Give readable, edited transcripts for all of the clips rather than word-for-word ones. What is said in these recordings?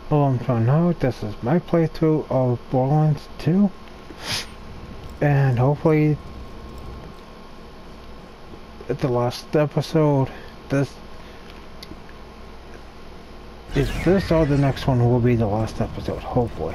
Hello, I'm John Howard. This is my playthrough of Borderlands 2. And hopefully, at the last episode, if this or the next one will be the last episode, hopefully.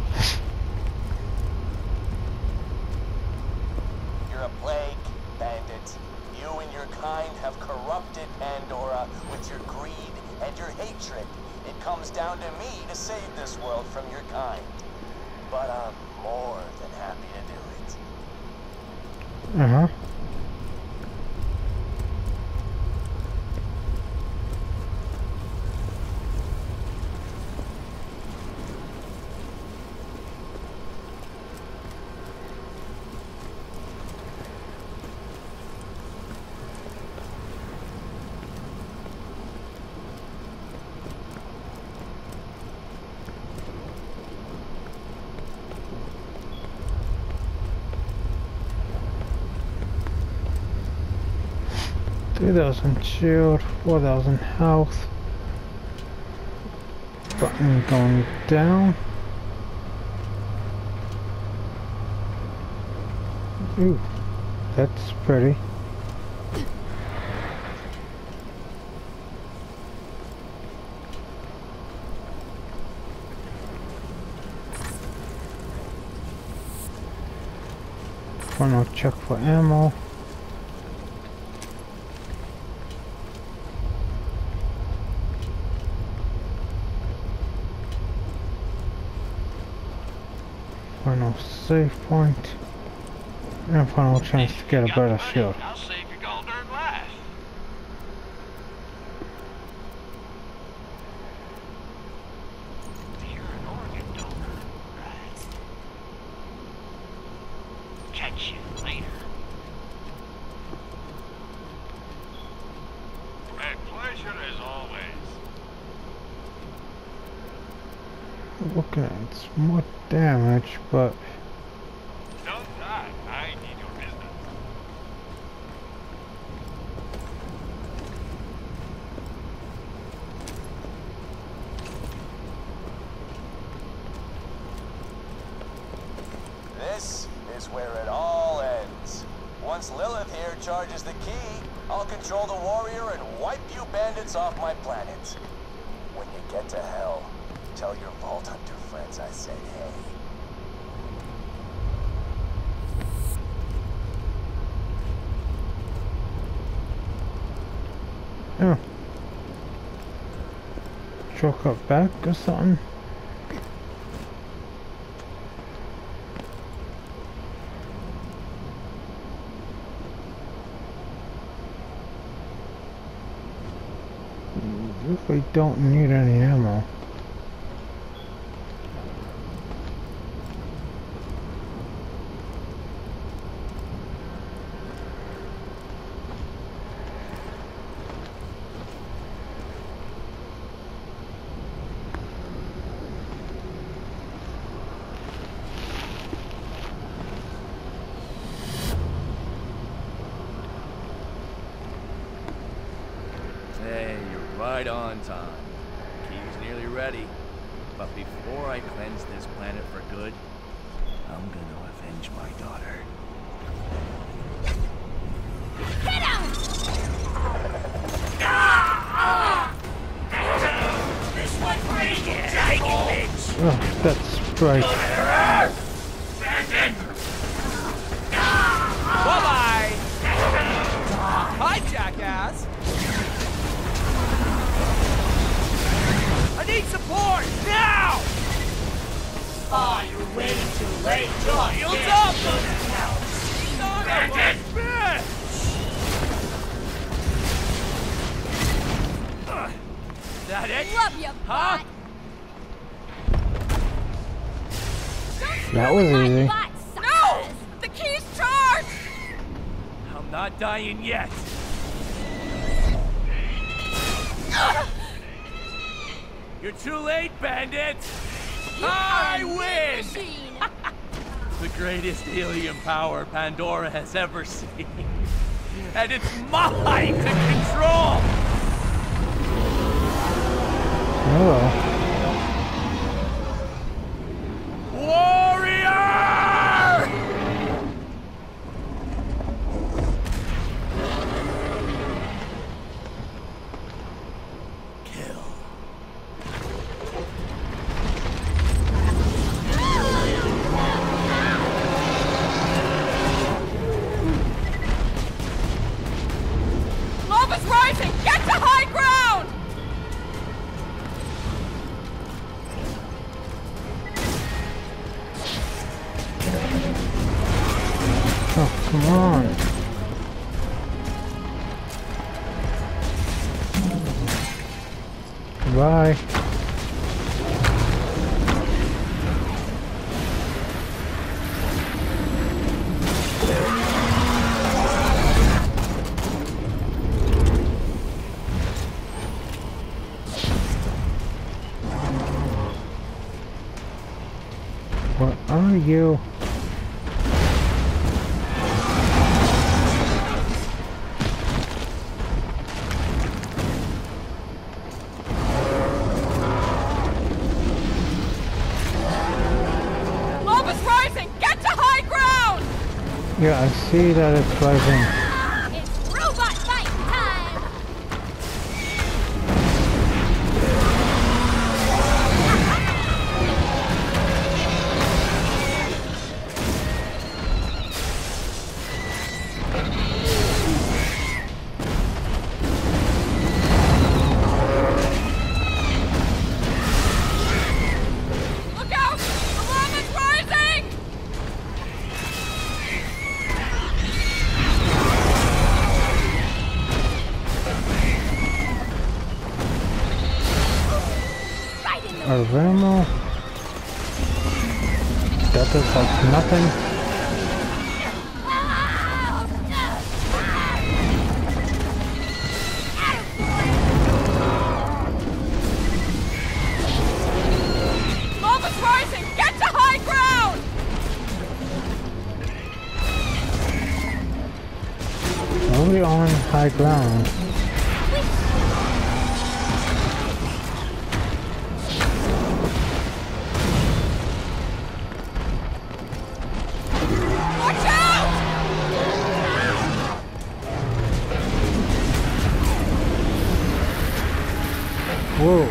You're a plague, bandit. You and your kind have corrupted Pandora with your greed and your hatred. It comes down to me to save this world from your kind. But I'm more than happy to do it. Uh-huh. $3,000 shield, 4,000 health. Button going down. Ooh, that's pretty. One more check for ammo. Final save point, and final chance to get a better shield. I'll save your gold earned life. You're an organ donor, right? Catch you later. A pleasure as always. Looking at it's more damage, but Don't die. I need your business. This is where it all ends. Once Lilith here charges the key, I'll control the warrior and wipe you bandits off my planet. When you get to hell, tell your Vault Hunter friends I said hey. yeah. Shortcut back or something. We don't need any ammo. Hey, you're right on time. Key's nearly ready. But before I cleanse this planet for good, I'm gonna avenge my daughter. Hit him! This one for you! Oh, that's right. Bye-bye! Hi, jackass! I need support! Now! Oh, you're way too late, John. Shields up! Son of a bitch! Is that it? Love you, Huh? bot. That was easy. No! The key's charged! I'm not dying yet. You're too late, bandit! I win! The greatest alien power Pandora has ever seen. And it's mine to control! Oh. Come on. Goodbye. What are you? Lava's rising! Get to high ground! Yeah, I see that it's rising. It's robot fight time! Look out! The lava's rising! Right in the Our ammo. That does help nothing. Lava's rising! Get to high ground! Nobody on high ground. Watch out! Whoa.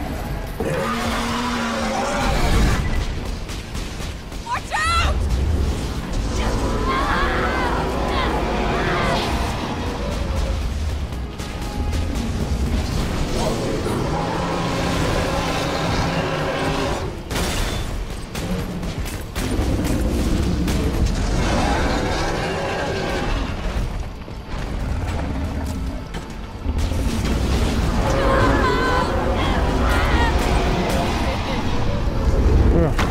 Watch out! Yeah.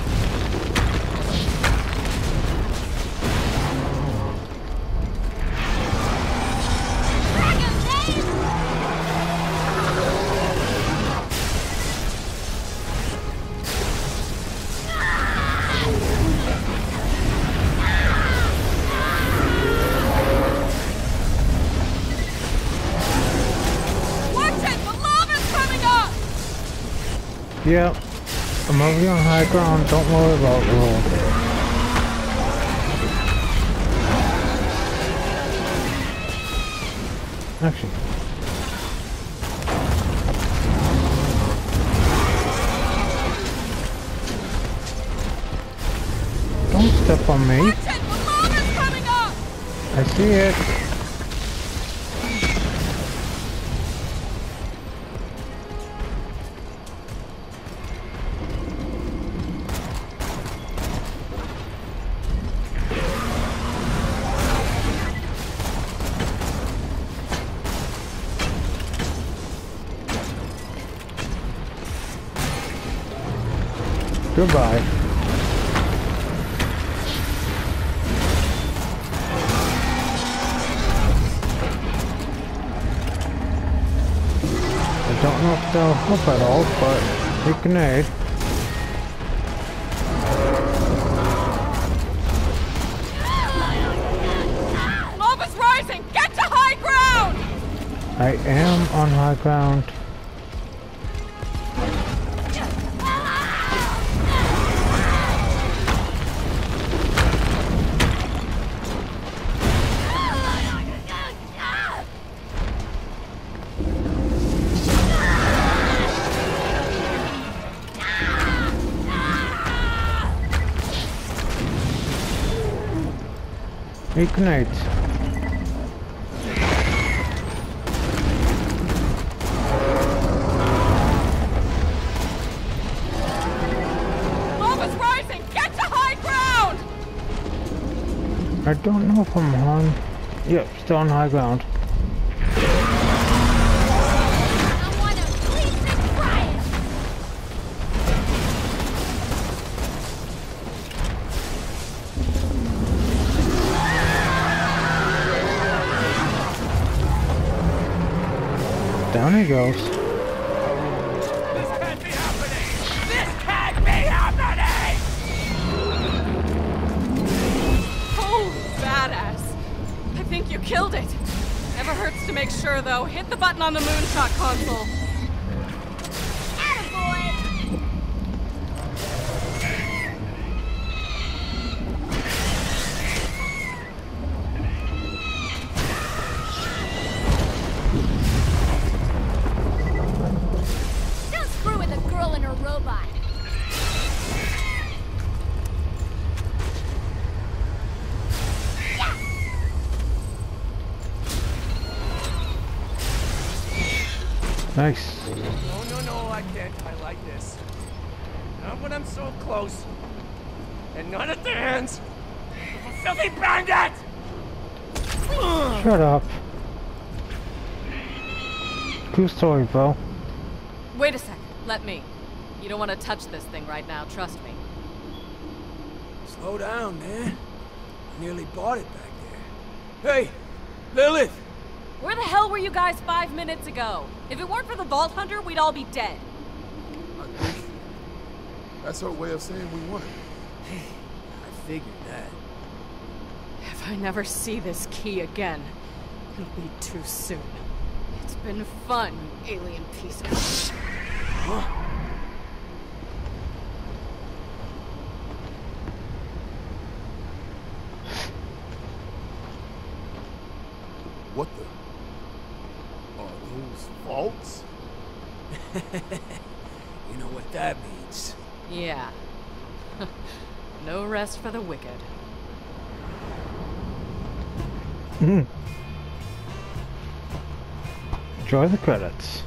Watch it! The lava's coming up! Yep. I'm over on high ground. Don't worry about the roll. Actually. Don't step on me. Watch it! The lava's coming up! I see it. Goodbye. I don't know if they'll help at all, but we can aid. Lava's rising! Get to high ground! I am on high ground. Ignite. Lava's rising! Get to high ground! I don't know if I'm on... Yep, still on high ground. I wanna bleach and fry it! Down he goes. This can't be happening! This can't be happening! Oh, badass. I think you killed it. Never hurts to make sure, though. Hit the button on the moonshot console. Attaboy! Don't screw with a girl and her robot. Nice. No, I can't highlight this. Not when I'm so close. And not at the hands of a filthy bandit! Shut up. Cool story, bro. Wait a sec. Let me. You don't want to touch this thing right now, trust me. Slow down, man. I nearly bought it back there. Hey, Lilith! Where the hell were you guys 5 minutes ago? If it weren't for the Vault Hunter, we'd all be dead. I think that's her way of saying we won. I figured that. If I never see this key again, it'll be too soon. It's been fun, you alien piece of shit. What the? Are those vaults? You know what that means. Yeah. No rest for the wicked. Enjoy the credits.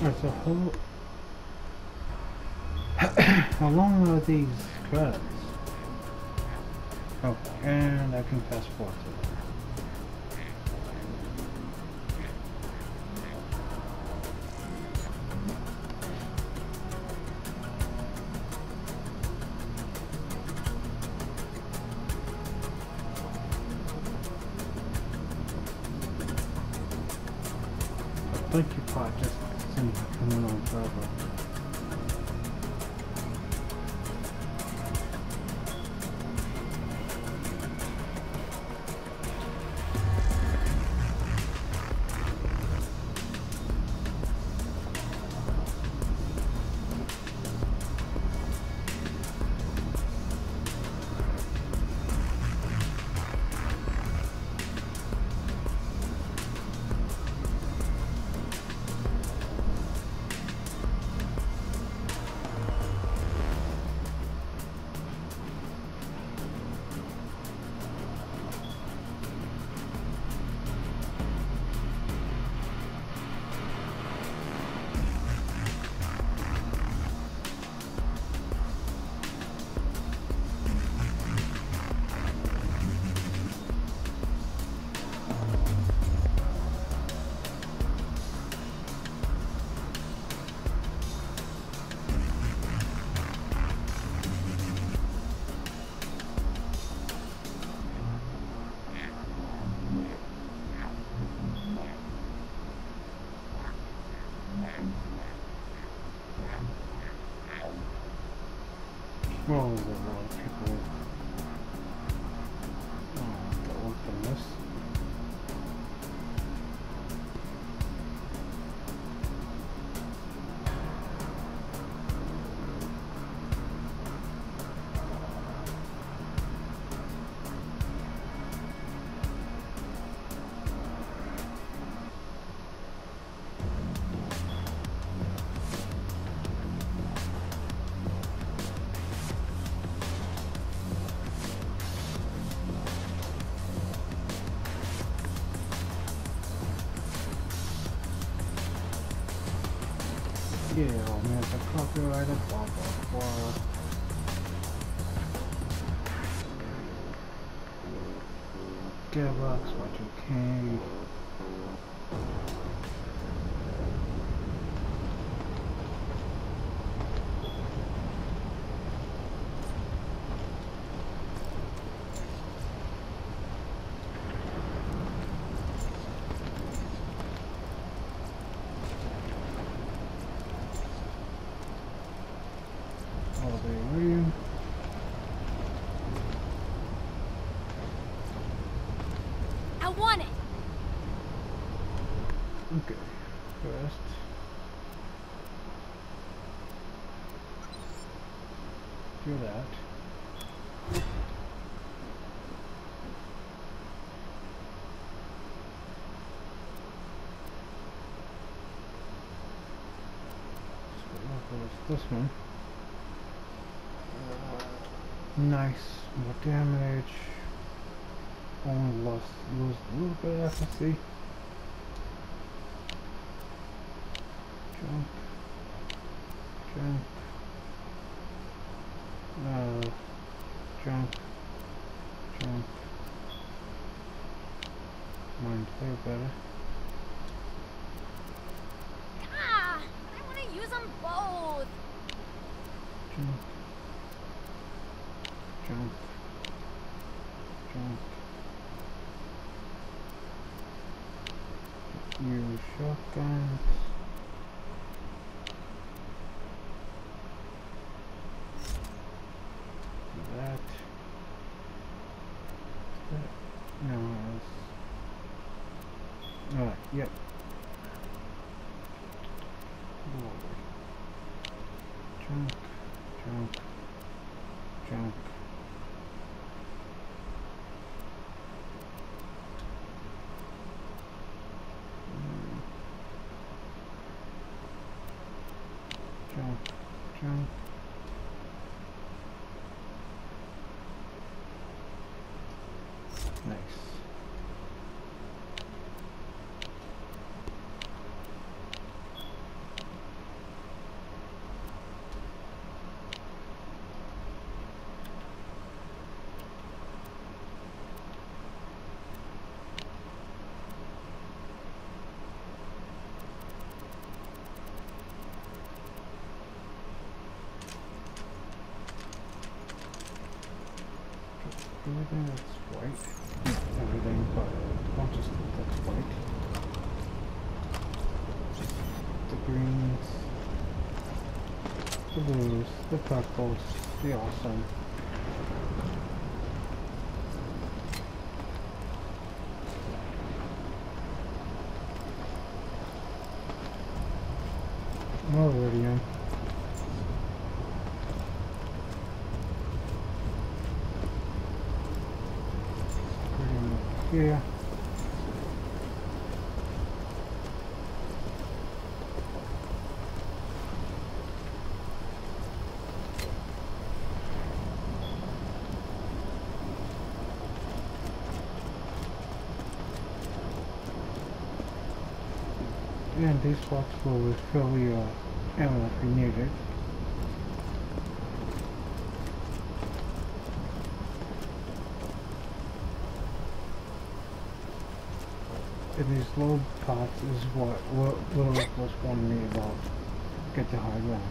Alright, so how long are these credits? Oh, and I can fast forward to them. I think you probably just seen it coming on forever. Well, there's a lot of people that work on this. Yeah, oh man, the copyrighted, blah blah blah. Gearbox, what you can. I want it. Okay, first. Do that. So this one. Nice, more damage. Only lose a little bit of efficacy. Jump. Jump. Jump. Jump. Mine way better. Ah! I want to use them both. Jump. Jump. Jump. Use shotguns. That. No. Alright, yep. Jump. Jump. Jump. Jump, jump. Nice. everything that's white. Everything but a bunch of stuff that's white. The greens, the blues, the purples, the awesome. More iridium. Iridium up here. And these spots will refill your ammo if you need it. And these load pots is what Little Rick was warning me about. Get the high ground.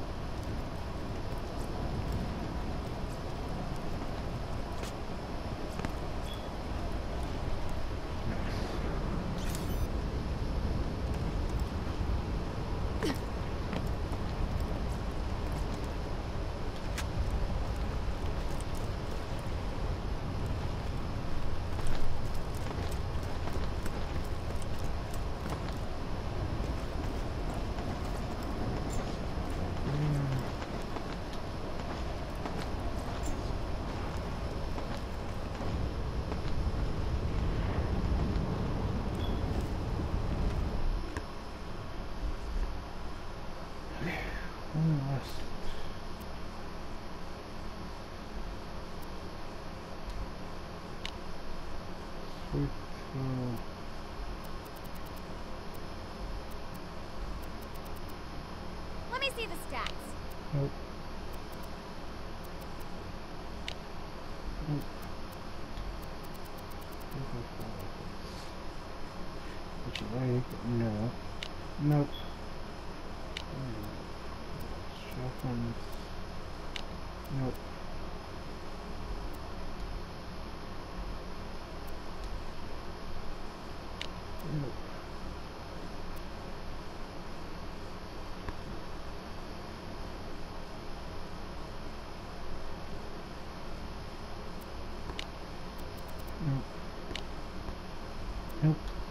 Sweep through. Let me see the stats. Nope. Nope. What you like? No. Nope. Shotguns. Nope. Nope. Nope. Nope.